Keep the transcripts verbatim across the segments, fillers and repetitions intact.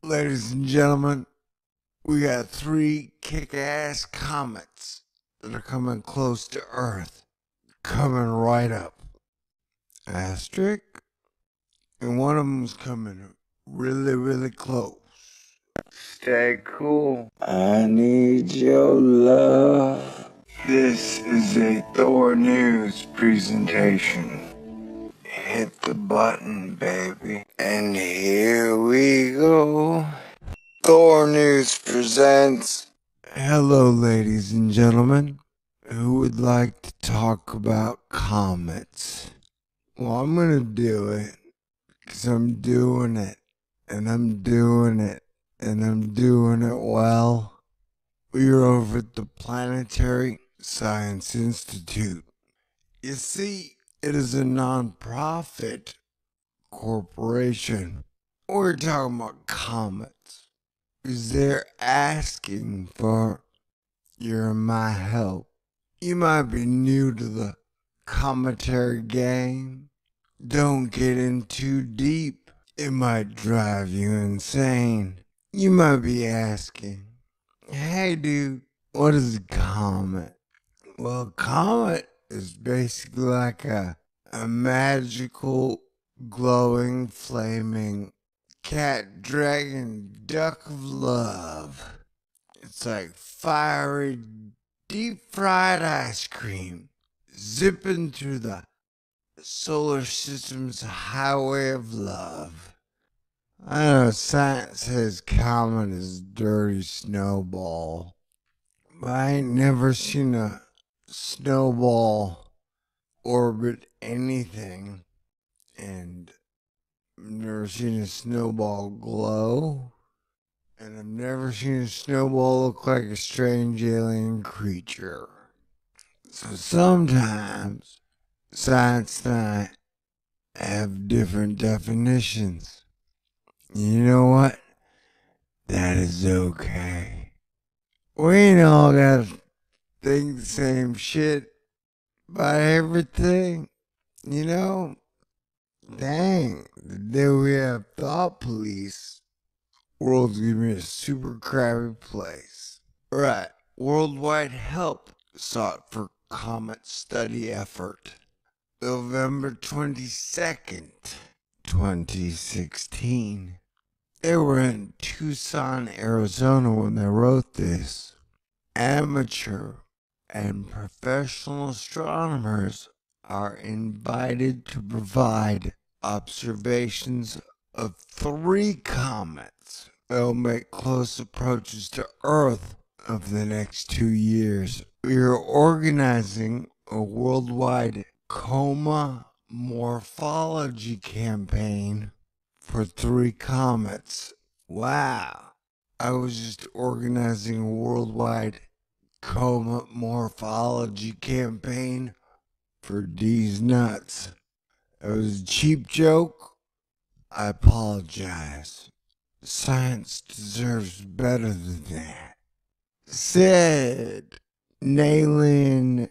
Ladies and gentlemen, we got three kick-ass comets that are coming close to Earth. Coming right up. Asterisk. And one of them's coming really, really close. Stay cool. I need your love. This is a Thor News presentation. Hit the button, baby. And here we go. Thor News presents. Hello, ladies and gentlemen. Who would like to talk about comets? Well, I'm gonna do it, because I'm doing it, and I'm doing it, and I'm doing it well. We're over at the Planetary Science Institute. You see, it is a non-profit corporation. We're talking about comets, because they're asking for your and my help. You might be new to the commentary game. Don't get in too deep. It might drive you insane. You might be asking, hey dude, what is a comet? Well, a comet is basically like a, a magical, glowing, flaming cat, dragon, duck of love. It's like fiery, deep-fried ice cream zipping through the solar system's highway of love. I know science says comet is dirty snowball, but I ain't never seen a snowball orbit anything, and I've never seen a snowball glow. And I've never seen a snowball look like a strange alien creature. So sometimes science and I have different definitions. You know what? That is okay. We ain't all gotta think the same shit about everything. You know? Dang, the day we have thought police, world's gonna be a super crappy place. Right, worldwide help sought for comet study effort. November twenty-second, twenty sixteen. They were in Tucson, Arizona when they wrote this. Amateur and professional astronomers are invited to provide observations of three comets. They'll make close approaches to Earth over the next two years. We are organizing a worldwide coma morphology campaign for three comets. Wow. I was just organizing a worldwide coma morphology campaign for D's nuts. It was a cheap joke. I apologize. Science deserves better than that. Said Nalin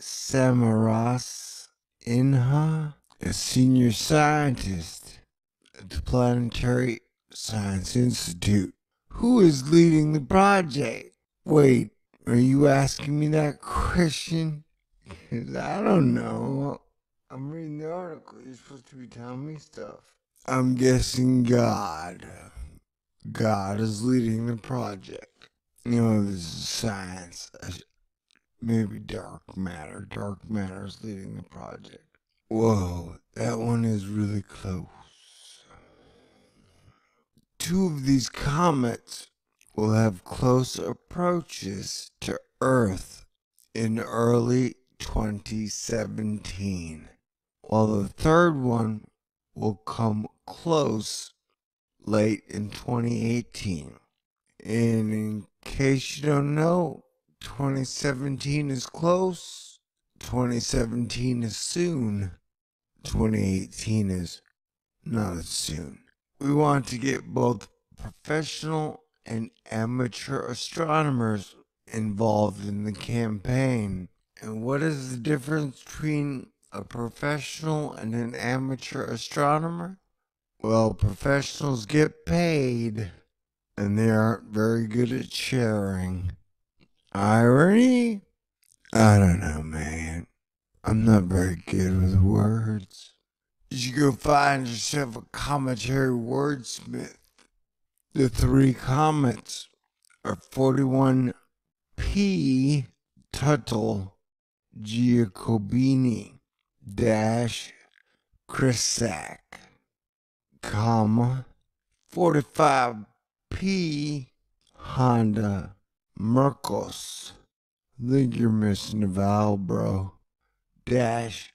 Samaras Inha, a senior scientist at the Planetary Science Institute. Who is leading the project? Wait, are you asking me that question? Because I don't know. I'm reading the article. You're supposed to be telling me stuff. I'm guessing God. God is leading the project. You know, this is science. Maybe dark matter. Dark matter is leading the project. Whoa, that one is really close. Two of these comets will have close approaches to Earth in early twenty seventeen, while the third one will come close late in twenty eighteen. And in case you don't know, twenty seventeen is close, twenty seventeen is soon, twenty eighteen is not as soon. We want to get both professional and amateur astronomers involved in the campaign. And what is the difference between a professional and an amateur astronomer? Well, professionals get paid, and they aren't very good at sharing. Irony? I don't know, man. I'm not very good with words. You should go find yourself a commentary wordsmith. The three comets are forty-one P Tuttle Giacobini dash Crisac, comma, forty-five P Honda Mercos. I think you're missing a vowel, bro. Dash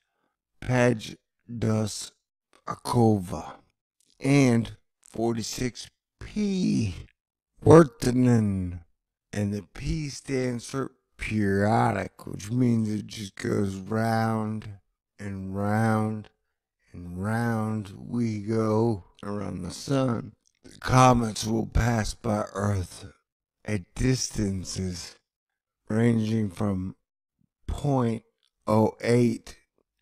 Pajdos Akova. And forty-six P Wertenen. And the P stands for periodic, which means it just goes round and round and round we go around the sun. The comets will pass by Earth at distances ranging from zero point zero eight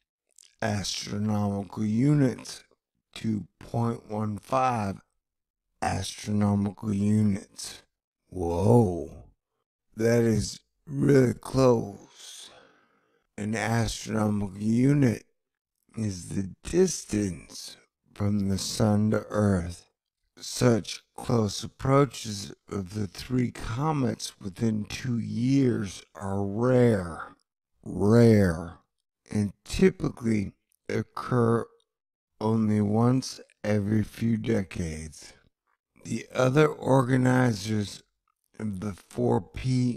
astronomical units to zero point one five astronomical units. Whoa, that is really close. An astronomical unit is the distance from the sun to Earth. Such close approaches of the three comets within two years are rare, rare, and typically occur only once every few decades. The other organizers of the four P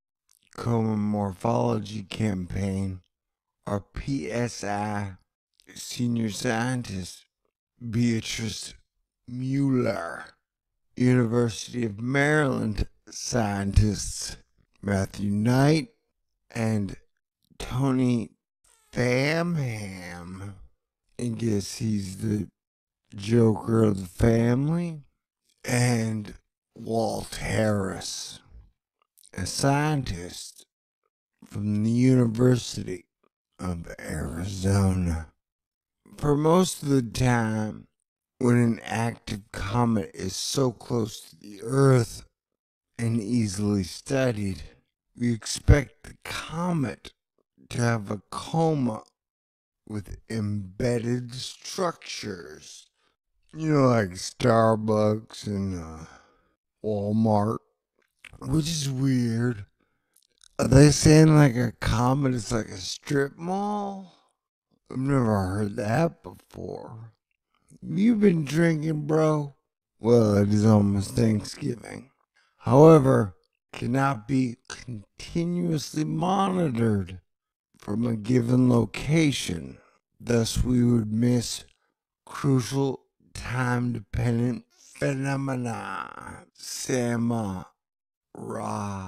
Comemorphology campaign are P S I senior scientist Beatrice Mueller, University of Maryland scientists Matthew Knight and Tony Famham. I guess he's the Joker of the family. And Walt Harris, a scientist from the University of Arizona. For most of the time, when an active comet is so close to the Earth and easily studied, we expect the comet to have a coma with embedded structures. You know, like Starbucks and uh, Walmart, which is weird. Are they saying like a comet is like a strip mall? I've never heard that before. You been drinking, bro? Well, it is almost Thanksgiving. However, cannot be continuously monitored from a given location. Thus, we would miss crucial time-dependent phenomena. Sama Ra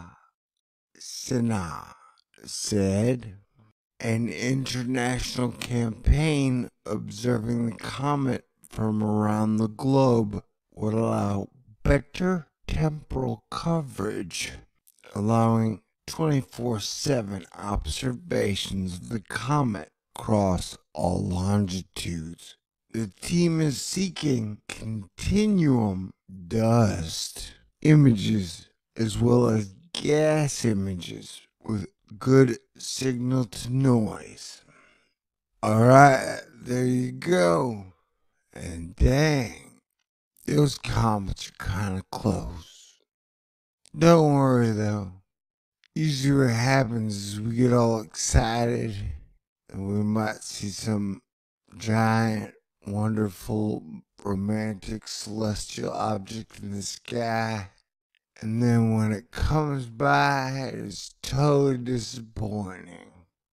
Sinha said. An international campaign observing the comet from around the globe would allow better temporal coverage, allowing twenty-four seven observations of the comet across all longitudes. The team is seeking continuum dust images as well as gas images with good signal to noise. Alright, there you go. And dang, those comets are kind of close. Don't worry though. Usually what happens is we get all excited and we might see some giant, wonderful, romantic, celestial object in the sky. And then when it comes by, it's totally disappointing.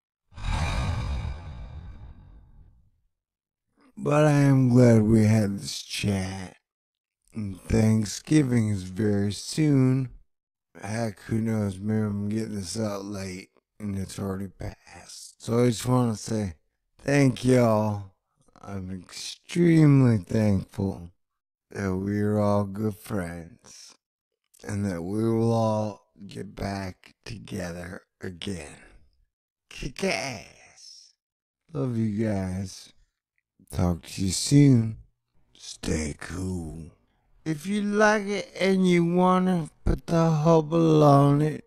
But I am glad we had this chat. And Thanksgiving is very soon. Heck, who knows, maybe I'm getting this out late and it's already passed. So I just want to say thank y'all. I'm extremely thankful that we're all good friends and that we will all get back together again. Kick ass. Love you guys. Talk to you soon. Stay cool. If you like it and you wanna put the hubble on it.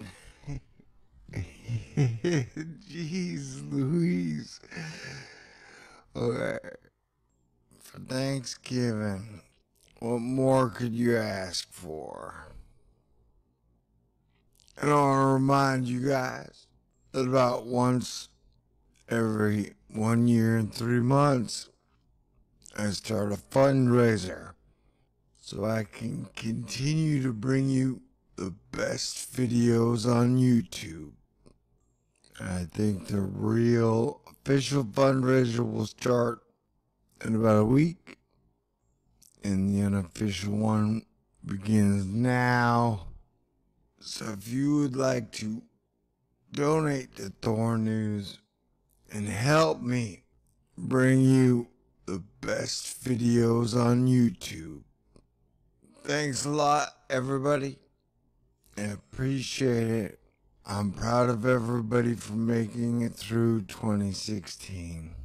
Jeez Louise. Okay. For Thanksgiving, what more could you ask for? And I want to remind you guys that about once every one year and three months, I start a fundraiser so I can continue to bring you the best videos on YouTube. I think the real official fundraiser will start in about a week, and the unofficial one begins now. So if you would like to donate to Thor News and help me bring you the best videos on YouTube, thanks a lot, everybody. I appreciate it. I'm proud of everybody for making it through twenty sixteen.